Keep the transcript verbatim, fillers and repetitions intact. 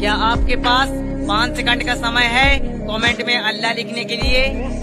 क्या आपके पास पाँच सेकंड का समय है कमेंट में अल्लाह लिखने के लिए?